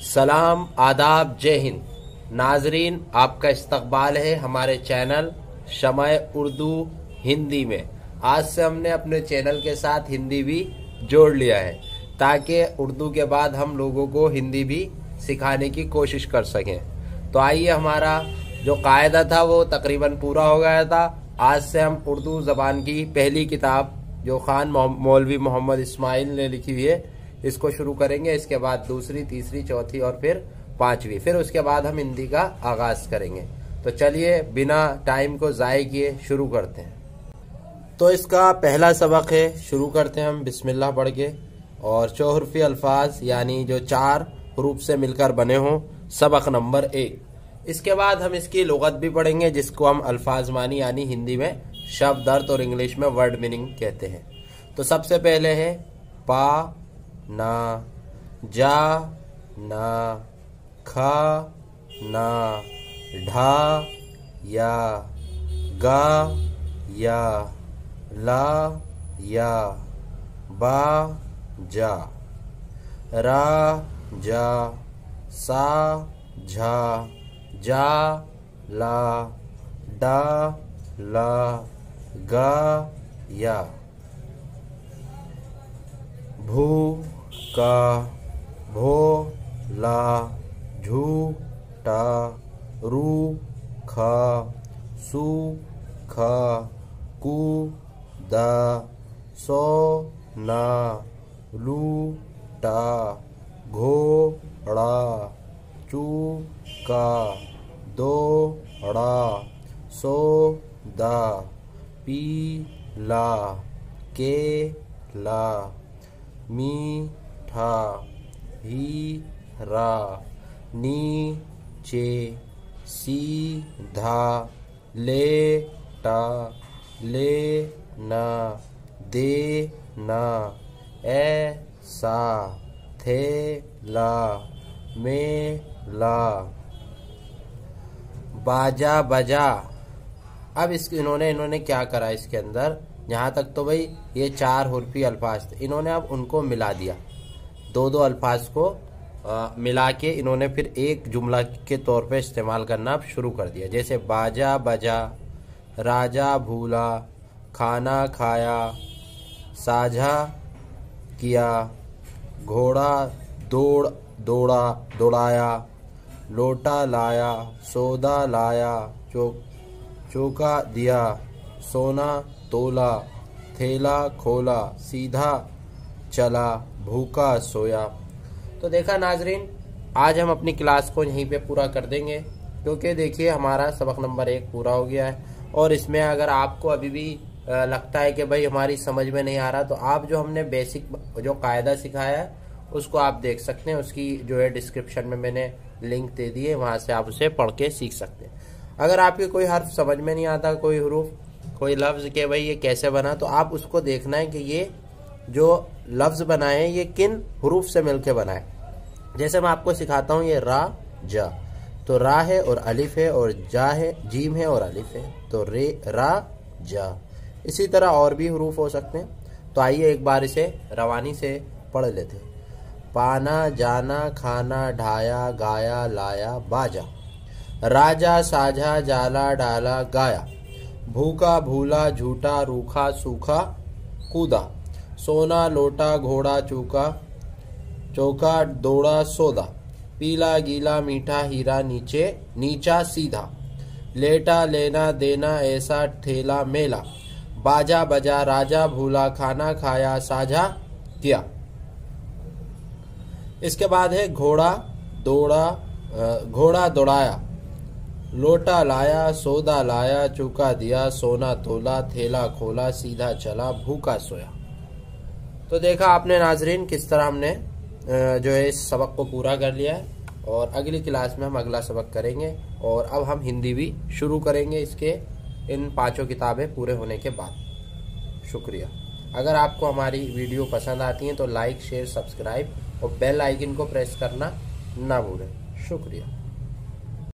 सलाम, आदाब, जय हिंद। नाजरीन, आपका इस्तकबाल है हमारे चैनल शमए उर्दू हिंदी में। आज से हमने अपने चैनल के साथ हिंदी भी जोड़ लिया है ताकि उर्दू के बाद हम लोगों को हिंदी भी सिखाने की कोशिश कर सकें। तो आइए, हमारा जो कायदा था वो तकरीबन पूरा हो गया था। आज से हम उर्दू ज़बान की पहली किताब जो खान मौलवी मोहम्मद इस्माइल ने लिखी हुई है इसको शुरू करेंगे। इसके बाद दूसरी, तीसरी, चौथी और फिर पांचवी, फिर उसके बाद हम हिंदी का आगाज करेंगे। तो चलिए बिना टाइम को ज़ाय किए शुरू करते हैं। तो इसका पहला सबक है, शुरू करते हैं हम बिस्मिल्लाह पढ़ के। और चौहरफी अल्फाज यानी जो 4 हरूफ से मिलकर बने हों, सबक नंबर 1। इसके बाद हम इसकी लुगत भी पढ़ेंगे जिसको हम अल्फाज मानी यानी हिंदी में शब्द अर्थ और इंग्लिश में वर्ड मीनिंग कहते हैं। तो सबसे पहले है पा ना, जा ना, खा ना, ढा या, गा या, ला या, बा जा, रा जा, सा झा, जा ला, डा ला, गा या, भू का, भो ला, झू टा, रू खा, सू खा, कू दा, सो ना, लू टा, घोड़ा, चू का, दो ड़ा, सो दा, पी ला, के ला, मीठा, हीरा, नीचे, सीधा, लेटा, लेना, देना, ऐसा, थेला, मेला, बाजा बजा। अब इन्होंने क्या करा इसके अंदर, यहाँ तक तो भाई ये 4 हुर्फी अल्फाज थे, इन्होंने अब उनको मिला दिया। 2 अल्फाज को मिला के इन्होंने फिर एक जुमला के तौर पे इस्तेमाल करना अब शुरू कर दिया। जैसे बाजा बजा, राजा भूला, खाना खाया, साझा किया, घोड़ा दौड़ाया, लोटा लाया, सौदा लाया, चौका दिया, सोना तोला, थैला खोला, सीधा चला, भूखा सोया। तो देखा नाजरीन, आज हम अपनी क्लास को यहीं पे पूरा कर देंगे क्योंकि देखिए हमारा सबक नंबर 1 पूरा हो गया है। और इसमें अगर आपको अभी भी लगता है कि भाई हमारी समझ में नहीं आ रहा, तो आप जो हमने बेसिक जो कायदा सिखाया है उसको आप देख सकते हैं। उसकी जो है डिस्क्रिप्शन में मैंने लिंक दे दी है, वहाँ से आप उसे पढ़ के सीख सकते हैं। अगर आपके कोई हर्फ समझ में नहीं आता, कोई हरूफ, कोई लफ्ज़ के भाई ये कैसे बना, तो आप उसको देखना है कि ये जो लफ्ज़ बनाए हैं ये किन हरूफ से मिलके बनाए। जैसे मैं आपको सिखाता हूँ, ये रा जा, तो रा है और अलिफ है, और जा है, जीम है और अलिफ है, तो रे रा जा। इसी तरह और भी हरूफ हो सकते हैं। तो आइए एक बार इसे रवानी से पढ़ लेते हैं। पाना, जाना, खाना, ढाया, गाया, लाया, बाजा, राजा, साझा, जाला, डाला, गाया, भूखा, भूला, झूठा, रूखा, सूखा, कूदा, सोना, लोटा, घोड़ा, चौका, दौड़ा, सौदा, पीला, गीला, मीठा, हीरा, नीचा, सीधा, लेटा, लेना, देना, ऐसा, ठेला, मेला, बाजा बजा, राजा भूला, खाना खाया, साझा किया। इसके बाद है घोड़ा दौड़ाया, लोटा लाया, सौदा लाया, चूका दिया, सोना तोला, थैला खोला, सीधा चला, भूखा सोया। तो देखा आपने नाजरीन किस तरह हमने जो है इस सबक को पूरा कर लिया है। और अगली क्लास में हम अगला सबक करेंगे और अब हम हिंदी भी शुरू करेंगे इसके इन 5 किताबें पूरे होने के बाद। शुक्रिया। अगर आपको हमारी वीडियो पसंद आती है तो लाइक, शेयर, सब्सक्राइब और बेल आइकन को प्रेस करना ना भूलें। शुक्रिया।